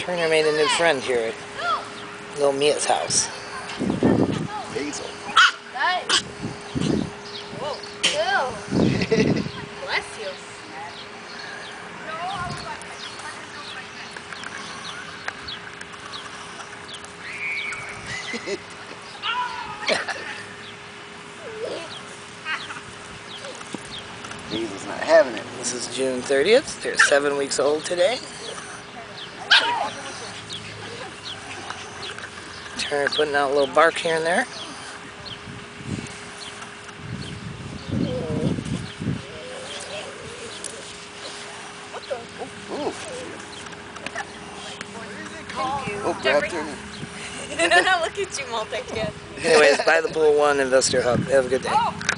Turner made a new friend here at little Mia's house. Basil. Nice. Whoa. Ew. Bless you. Basil's not having it. This is June 30th. They're 7 weeks old today. Turner putting out a little bark here and there. Ooh. Thank you. Oh, Brad Turner. Look at you, multi-kid. Anyways, buy the Pool 1 Investor Hub. Have a good day.